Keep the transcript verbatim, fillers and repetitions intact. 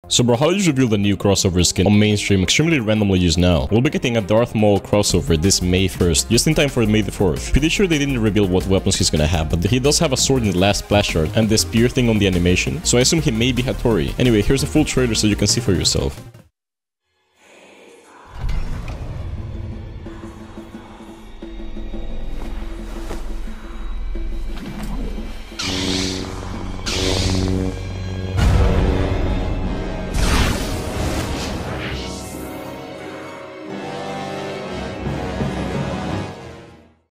So Brawlhalla just revealed a new crossover skin on mainstream, extremely randomly used now. We'll be getting a Darth Maul crossover this May first, just in time for May the fourth. Pretty sure they didn't reveal what weapons he's gonna have, but he does have a sword in the last splash art and this spear thing on the animation, so I assume he may be Hattori. Anyway, here's a full trailer so you can see for yourself.